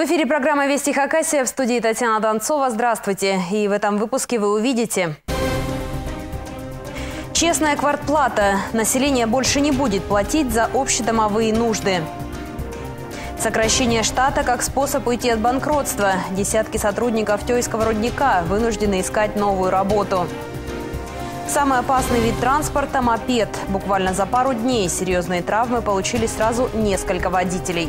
В эфире программа «Вести Хакасия», в студии Татьяна Донцова. Здравствуйте. И в этом выпуске вы увидите: честная квартплата. Население больше не будет платить за общедомовые нужды. Сокращение штата как способ уйти от банкротства. Десятки сотрудников Тёйского рудника вынуждены искать новую работу. Самый опасный вид транспорта – мопед. Буквально за пару дней серьезные травмы получили сразу несколько водителей.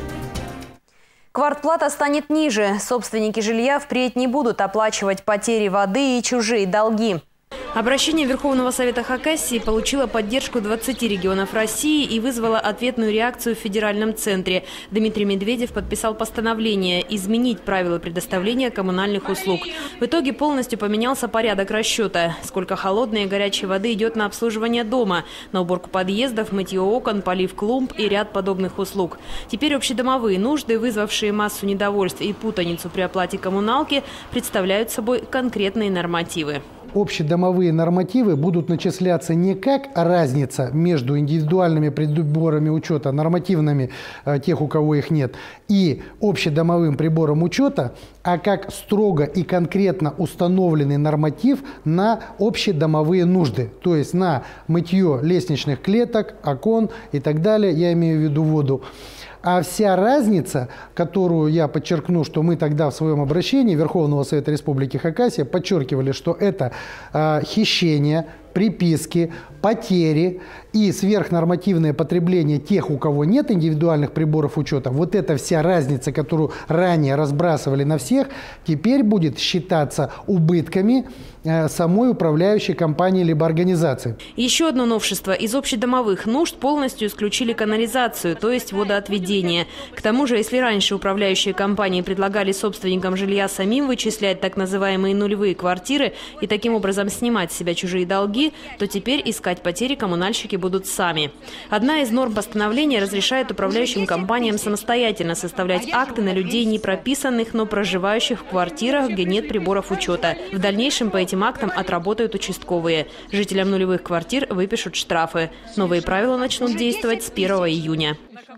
Квартплата станет ниже. Собственники жилья впредь не будут оплачивать потери воды и чужие долги. Обращение Верховного Совета Хакасии получило поддержку 20 регионов России и вызвало ответную реакцию в федеральном центре. Дмитрий Медведев подписал постановление изменить правила предоставления коммунальных услуг. В итоге полностью поменялся порядок расчета. Сколько холодной и горячей воды идет на обслуживание дома, на уборку подъездов, мытье окон, полив клумб и ряд подобных услуг. Теперь общедомовые нужды, вызвавшие массу недовольств и путаницу при оплате коммуналки, представляют собой конкретные нормативы. Общедомовые нормативы будут начисляться не как разница между индивидуальными приборами учета, нормативными тех, у кого их нет, и общедомовым прибором учета, а как строго и конкретно установленный норматив на общедомовые нужды, то есть на мытье лестничных клеток, окон и так далее, я имею в виду воду. А вся разница, которую я подчеркну, что мы тогда в своем обращении Верховного Совета Республики Хакасия подчеркивали, что это хищение, приписки, потери и сверхнормативное потребление тех, у кого нет индивидуальных приборов учета, вот эта вся разница, которую ранее разбрасывали на всех, теперь будет считаться убытками самой управляющей компании либо организации. Еще одно новшество. Из общедомовых нужд полностью исключили канализацию, то есть водоотведение. К тому же, если раньше управляющие компании предлагали собственникам жилья самим вычислять так называемые нулевые квартиры и таким образом снимать с себя чужие долги, то теперь искать потери коммунальщики будут сами. Одна из норм постановления разрешает управляющим компаниям самостоятельно составлять акты на людей, не прописанных, но проживающих в квартирах, где нет приборов учета. В дальнейшем по этим актам отработают участковые. Жителям нулевых квартир выпишут штрафы. Новые правила начнут действовать с 1 июня.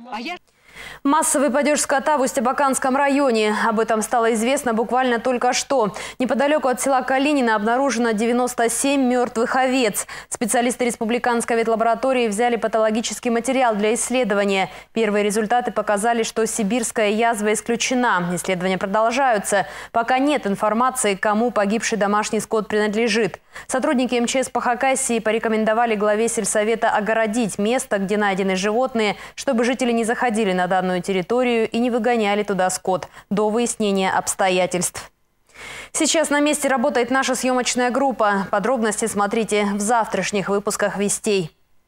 Массовый падеж скота в Усть-Абаканском районе. Об этом стало известно буквально только что. Неподалеку от села Калинина обнаружено 97 мертвых овец. Специалисты республиканской ветлаборатории взяли патологический материал для исследования. Первые результаты показали, что сибирская язва исключена. Исследования продолжаются. Пока нет информации, кому погибший домашний скот принадлежит. Сотрудники МЧС по Хакасии порекомендовали главе сельсовета огородить место, где найдены животные, чтобы жители не заходили на данную территорию и не выгоняли туда скот до выяснения обстоятельств. Сейчас на месте работает наша съемочная группа. Подробности смотрите в завтрашних выпусках «Вестей».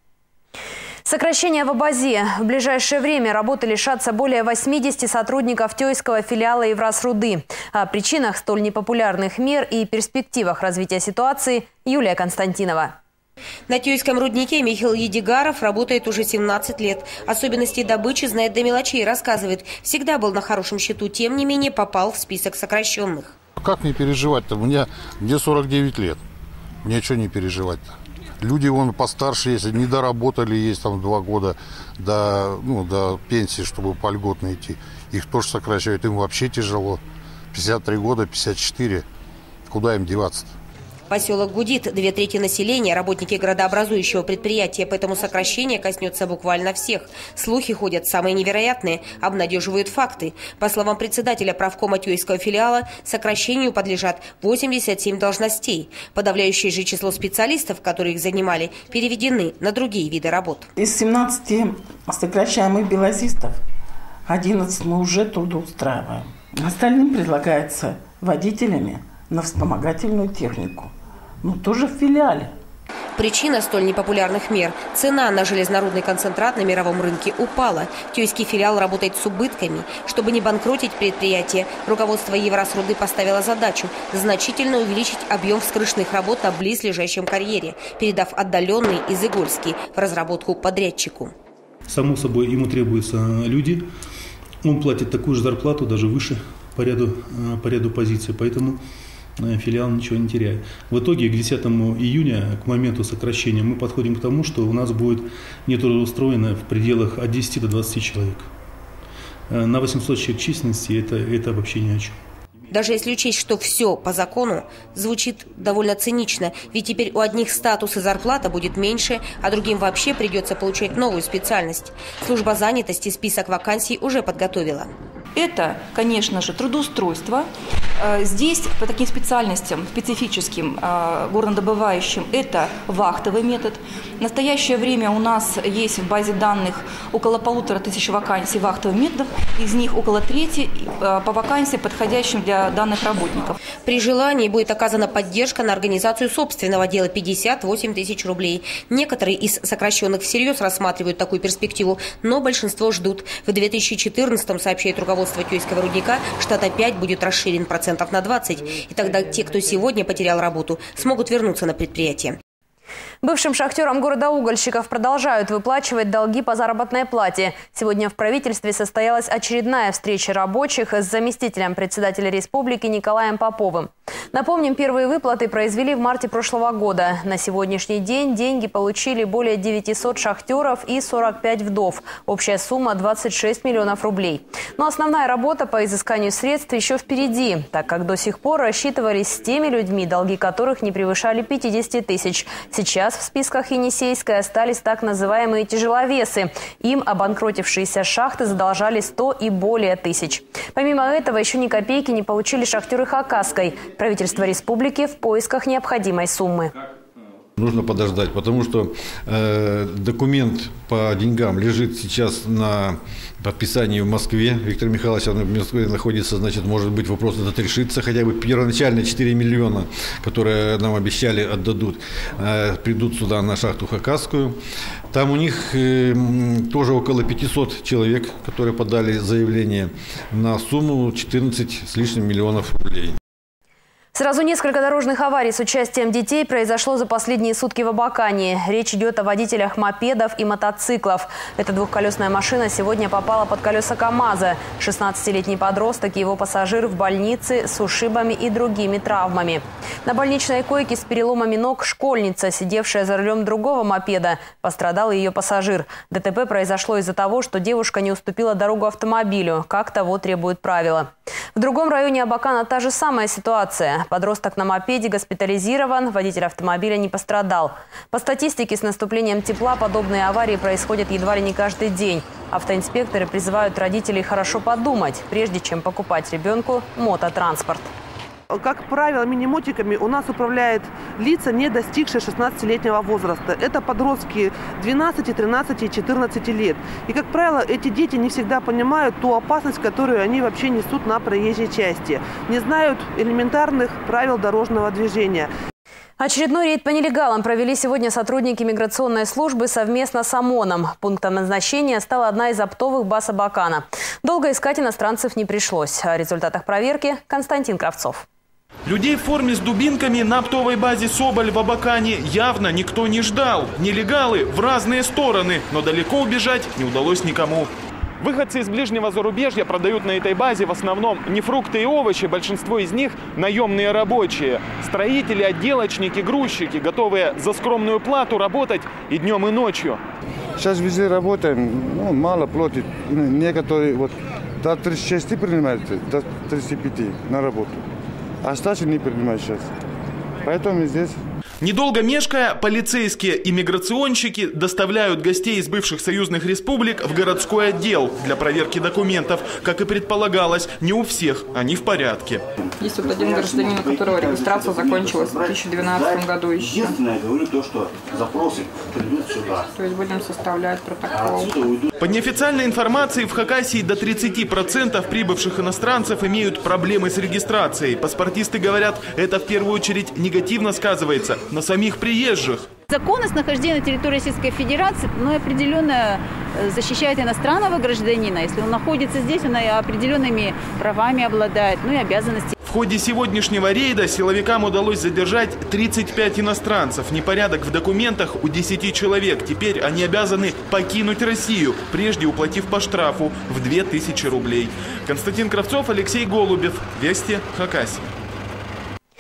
Сокращение в Абазе. В ближайшее время работы лишатся более 80 сотрудников Тёйского филиала Евросруды. О причинах столь непопулярных мер и перспективах развития ситуации Юлия Константинова. На Тёйском руднике Михаил Едигаров работает уже 17 лет. Особенности добычи знает до мелочей, рассказывает. Всегда был на хорошем счету, тем не менее попал в список сокращенных. Как мне переживать-то? Мне 49 лет. Мне что не переживать-то? Люди вон постарше, если не доработали, есть там 2 года до пенсии, чтобы по льготно идти. Их тоже сокращают, им вообще тяжело. 53 года, 54. Куда им деваться-то? Поселок гудит. 2/3 населения – работники градообразующего предприятия, поэтому сокращение коснется буквально всех. Слухи ходят самые невероятные, обнадеживают факты. По словам председателя правкома Тёйского филиала, сокращению подлежат 87 должностей. Подавляющее же число специалистов, которые их занимали, переведены на другие виды работ. Из 17 сокращаемых белазистов 11 мы уже трудоустраиваем. Остальным предлагается водителями на вспомогательную технику. Тоже в филиале. Причина столь непопулярных мер – цена на железнорудный концентрат на мировом рынке упала. Тёйский филиал работает с убытками. Чтобы не банкротить предприятие, руководство Евросруды поставило задачу значительно увеличить объем вскрышных работ на близлежащем карьере, передав отдаленный Изыгольский в разработку подрядчику. Само собой, ему требуются люди. Он платит такую же зарплату, даже выше по ряду позиций. Поэтому филиал ничего не теряет. В итоге к 10 июня, к моменту сокращения, мы подходим к тому, что у нас будет нетрудоустроено в пределах от 10 до 20 человек. На 800 человек численности это вообще ни о чем. Даже если учесть, что все по закону, звучит довольно цинично, ведь теперь у одних статус и зарплата будет меньше, а другим вообще придется получать новую специальность. Служба занятости список вакансий уже подготовила. Это, конечно же, трудоустройство. Здесь по таким специальностям, специфическим, горнодобывающим, это вахтовый метод. В настоящее время у нас есть в базе данных около 1500 вакансий вахтовых методов, из них около трети по вакансиям, подходящим для данных работников. При желании будет оказана поддержка на организацию собственного дела 58 тысяч рублей. Некоторые из сокращенных всерьез рассматривают такую перспективу, но большинство ждут. В 2014-м, сообщает руководство Тюйского рудника, штат опять будет расширен процентов на 20. И тогда те, кто сегодня потерял работу, смогут вернуться на предприятие. Бывшим шахтерам города Угольщиков продолжают выплачивать долги по заработной плате. Сегодня в правительстве состоялась очередная встреча рабочих с заместителем председателя республики Николаем Поповым. Напомним, первые выплаты произвели в марте прошлого года. На сегодняшний день деньги получили более 900 шахтеров и 45 вдов. Общая сумма – 26 миллионов рублей. Но основная работа по изысканию средств еще впереди, так как до сих пор рассчитывались с теми людьми, долги которых не превышали 50 тысяч. Сейчас в списках Енисейской остались так называемые тяжеловесы. Им обанкротившиеся шахты задолжали 100 и более тысяч. Помимо этого, еще ни копейки не получили шахтеры Хакасской. Правительство республики в поисках необходимой суммы. Нужно подождать, потому что документ по деньгам лежит сейчас на подписании в Москве. Виктор Михайлович в Москве находится, значит, может быть, вопрос этот решится. Хотя бы первоначально 4 миллиона, которые нам обещали, отдадут, придут сюда на шахту Хакасскую. Там у них тоже около 500 человек, которые подали заявление на сумму 14 с лишним миллионов рублей. Сразу несколько дорожных аварий с участием детей произошло за последние сутки в Абакане. Речь идет о водителях мопедов и мотоциклов. Эта двухколесная машина сегодня попала под колеса КАМАЗа. 16-летний подросток и его пассажир в больнице с ушибами и другими травмами. На больничной койке с переломами ног школьница, сидевшая за рулем другого мопеда. Пострадал и ее пассажир. ДТП произошло из-за того, что девушка не уступила дорогу автомобилю, как того требуют правила. В другом районе Абакана та же самая ситуация. Подросток на мопеде госпитализирован, водитель автомобиля не пострадал. По статистике, с наступлением тепла подобные аварии происходят едва ли не каждый день. Автоинспекторы призывают родителей хорошо подумать, прежде чем покупать ребенку мототранспорт. Как правило, мини-мотиками у нас управляют лица, не достигшие 16-летнего возраста. Это подростки 12, 13 и 14 лет. И, как правило, эти дети не всегда понимают ту опасность, которую они вообще несут на проезжей части. Не знают элементарных правил дорожного движения. Очередной рейд по нелегалам провели сегодня сотрудники миграционной службы совместно с ОМОНом. Пунктом назначения стала одна из оптовых баз Абакана. Долго искать иностранцев не пришлось. О результатах проверки Константин Кравцов. Людей в форме с дубинками на оптовой базе «Соболь» в Абакане явно никто не ждал. Нелегалы в разные стороны, но далеко убежать не удалось никому. Выходцы из ближнего зарубежья продают на этой базе в основном не фрукты и овощи, большинство из них наемные рабочие. Строители, отделочники, грузчики, готовые за скромную плату работать и днем, и ночью. Сейчас везде работаем, мало платят. Некоторые до 36 принимают, до 35 на работу. А старше не принимают сейчас. Поэтому здесь. Недолго мешкая, полицейские и миграционщики доставляют гостей из бывших союзных республик в городской отдел для проверки документов. Как и предполагалось, не у всех они в порядке. Есть вот один гражданин, у которого регистрация закончилась в 2012 году еще. Единственное, я говорю то, что запросы придут сюда. То есть будем составлять протокол. По неофициальной информации, в Хакасии до 30% прибывших иностранцев имеют проблемы с регистрацией. Паспортисты говорят, это в первую очередь негативно сказывается на самих приезжих. Законность нахождения на территории Российской Федерации определенно защищает иностранного гражданина. Если он находится здесь, он определенными правами обладает, и обязанностями. В ходе сегодняшнего рейда силовикам удалось задержать 35 иностранцев. Непорядок в документах у 10 человек. Теперь они обязаны покинуть Россию, прежде уплатив по штрафу в 2000 рублей. Константин Кравцов, Алексей Голубев. Вести, Хакасия.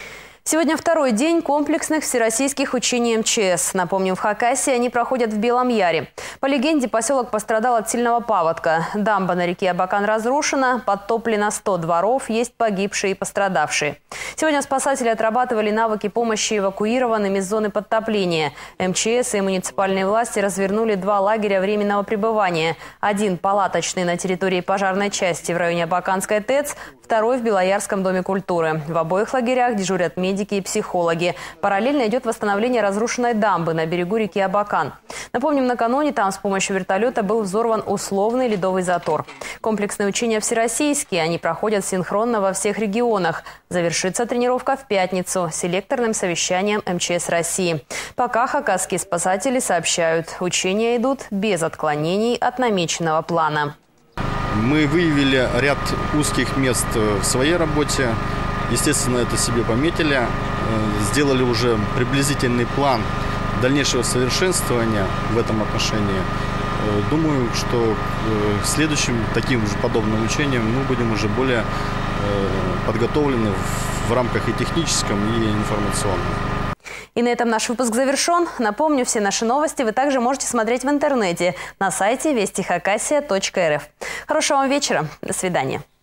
Сегодня второй день комплексных всероссийских учений МЧС. Напомним, в Хакасии они проходят в Белом Яре. По легенде, поселок пострадал от сильного паводка. Дамба на реке Абакан разрушена, подтоплено 100 дворов, есть погибшие и пострадавшие. Сегодня спасатели отрабатывали навыки помощи эвакуированным из зоны подтопления. МЧС и муниципальные власти развернули 2 лагеря временного пребывания. Один палаточный на территории пожарной части в районе Абаканской ТЭЦ, второй в Белоярском доме культуры. В обоих лагерях дежурят медики и психологи. Параллельно идет восстановление разрушенной дамбы на берегу реки Абакан. Напомним, накануне там с помощью вертолета был взорван условный ледовый затор. Комплексные учения всероссийские. Они проходят синхронно во всех регионах. Завершится тренировка в пятницу селекторным совещанием МЧС России. Пока хакасские спасатели сообщают, учения идут без отклонений от намеченного плана. Мы выявили ряд узких мест в своей работе. Естественно, это себе пометили. Сделали уже приблизительный план дальнейшего совершенствования в этом отношении. Думаю, что к следующим таким же подобным учениям мы будем уже более подготовлены в рамках и техническом, и информационном. И на этом наш выпуск завершен. Напомню, все наши новости вы также можете смотреть в интернете на сайте вестихакасия.рф. Хорошего вам вечера. До свидания.